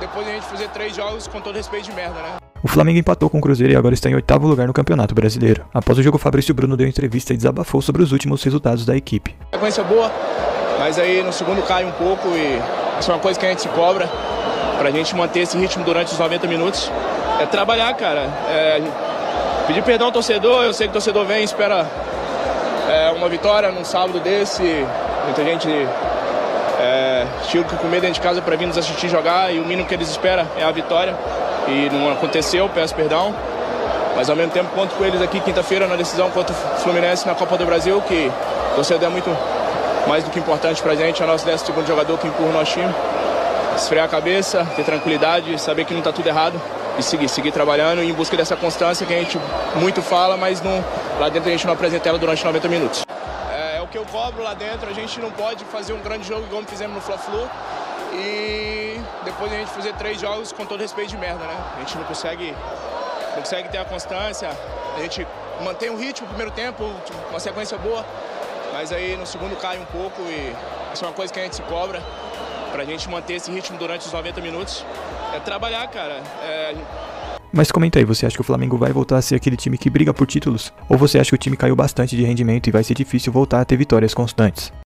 depois a gente fazer 3 jogos com todo respeito de merda, né? O Flamengo empatou com o Cruzeiro e agora está em 8º lugar no Campeonato Brasileiro. Após o jogo, Fabrício Bruno deu entrevista e desabafou sobre os últimos resultados da equipe. Sequência boa, mas aí no segundo cai um pouco e isso é uma coisa que a gente se cobra pra gente manter esse ritmo durante os 90 minutos. É trabalhar, cara. Pedir perdão ao torcedor, eu sei que o torcedor vem e espera uma vitória num sábado desse. Muita gente chega com medo dentro de casa para vir nos assistir jogar e o mínimo que eles esperam é a vitória. E não aconteceu, peço perdão. Mas ao mesmo tempo conto com eles aqui quinta-feira na decisão contra o Fluminense na Copa do Brasil, que o torcedor é muito mais do que importante pra gente, é o nosso 12º jogador que empurra o nosso time. Esfriar a cabeça, ter tranquilidade, saber que não tá tudo errado e seguir trabalhando em busca dessa constância que a gente muito fala, mas lá dentro a gente não apresenta ela durante 90 minutos. É o que eu cobro lá dentro, a gente não pode fazer um grande jogo igual fizemos no Fla-Flu e depois a gente fazer 3 jogos com todo respeito de merda, né? A gente não consegue ter a constância, a gente mantém o ritmo no primeiro tempo, uma sequência boa, mas aí no segundo cai um pouco e isso é uma coisa que a gente se cobra pra gente manter esse ritmo durante os 90 minutos. É trabalhar, cara. Mas comenta aí, você acha que o Flamengo vai voltar a ser aquele time que briga por títulos? Ou você acha que o time caiu bastante de rendimento e vai ser difícil voltar a ter vitórias constantes?